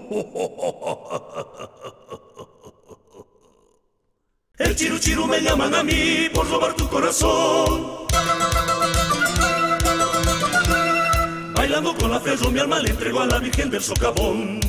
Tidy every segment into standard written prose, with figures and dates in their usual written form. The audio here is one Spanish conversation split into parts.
El chiru chiru me llaman a mí por robar tu corazón. Bailando con la ferro mi alma le entrego a la Virgen del Socavón.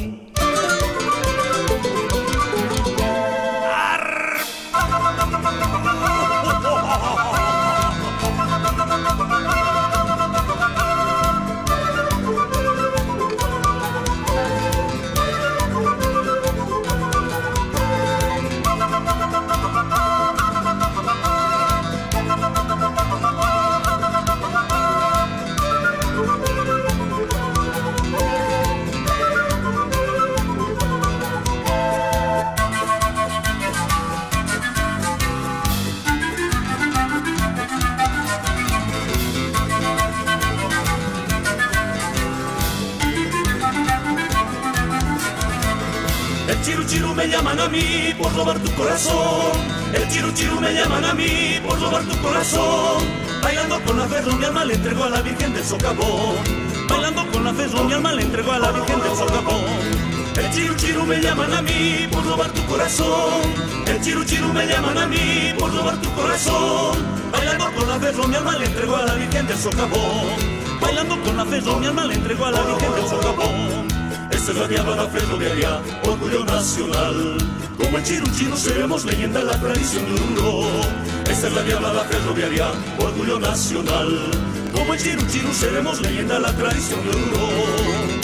El chiru chiru me llaman a mí por robar tu corazón. El chiru chiru me llaman a mí por robar tu corazón. Bailando con la ferro mi alma le entrego a la Virgen del Socavón. Bailando con la ferro mi alma le entrego a la Virgen del Socavón. El chiru chiru me llaman a mí por robar tu corazón. El chiru chiru me llaman a mí por robar tu corazón. Bailando con la ferro mi alma le entrego a la Virgen del Socavón. Bailando con la ferro mi alma le entrego a la Virgen del Socavón. Esta es la diablada ferroviaria, orgullo nacional. Como el chiru chiru seremos leyenda en la tradición de Oruro. Esta es la diablada ferroviaria, orgullo nacional. Como el chiru chiru seremos leyenda en la tradición de Oruro.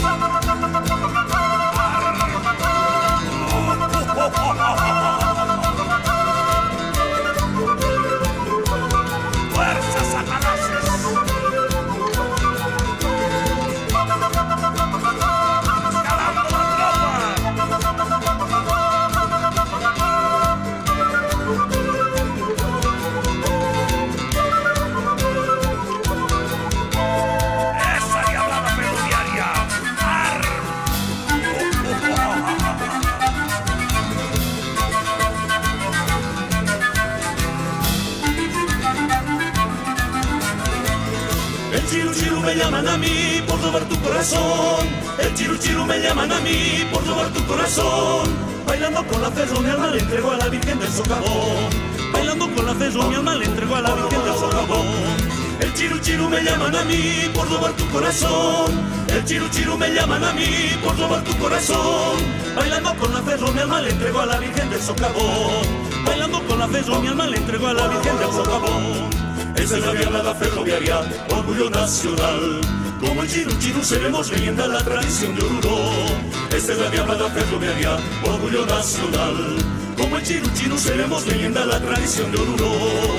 ¡Fuerzas Satanases! El chiru chiru me llaman a mí por robar tu corazón. El chiru chiru me llaman a mí por robar tu corazón. Bailando con la ferro mi alma le entrego a la Virgen del Socavón. Bailando con la ferro mi alma le entrego a la Virgen del Socavón. El chiru chiru me llaman a mí por robar tu corazón. El chiru chiru me llaman a mí por robar tu corazón. Bailando con la ferro mi alma le entrego a la Virgen del Socavón. Bailando con la ferro mi alma le entrego a la Virgen del Socavón. Esa es la diablada ferroviaria, orgullo nacional. Como el chiru chiru seremos leyenda en la tradición de Oruro. Esta es la diablada ferroviaria, orgullo nacional. Como el chiru chiru seremos leyenda en la tradición de Oruro.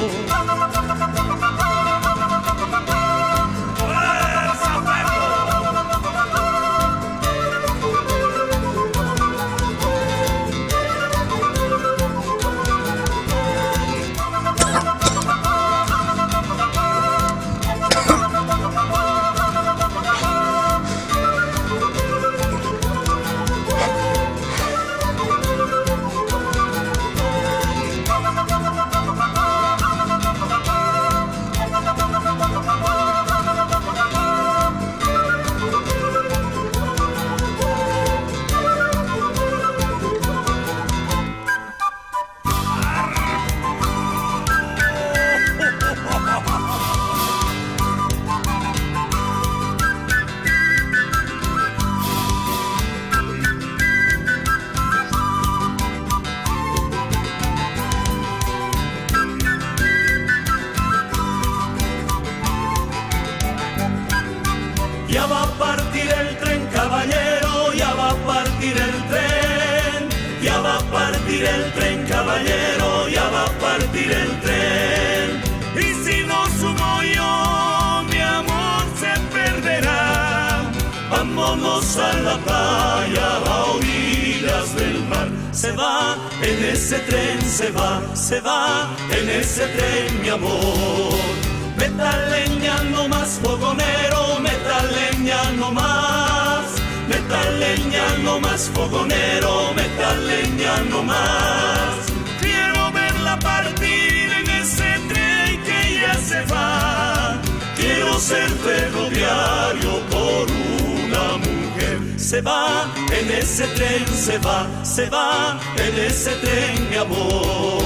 Ya va a partir el tren, caballero, ya va a partir el tren. Ya va a partir el tren, caballero, ya va a partir el tren. Y si no subo yo, mi amor se perderá. Vámonos a la playa, a orillas del mar. Se va en ese tren, se va en ese tren, mi amor. Meta leña no más, fogonero, meta leña no más. Meta leña no más, fogonero, meta leña no más. Quiero verla partir en ese tren que ya se va. Quiero ser ferroviario por una mujer. se va, en ese tren se va, en ese tren, mi amor.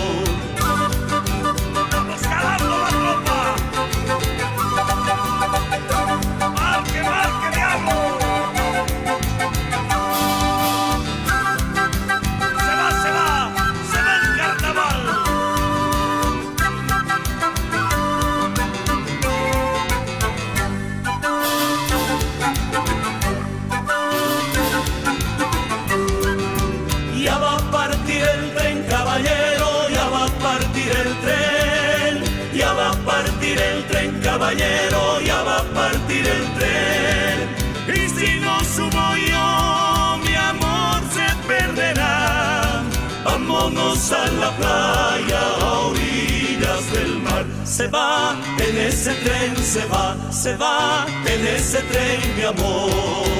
¡Vamos jalando la tropa! ¡Marque, marque, diablo! Se va el carnaval. Ya va a partir el tren, caballero, ya va a partir el tren. Ya va a partir el tren, caballero, ya va a partir el tren. Y si no subo yo, mi amor se perderá. Vámonos a la playa, a orillas del mar. Se va, en ese tren se va, en ese tren, mi amor.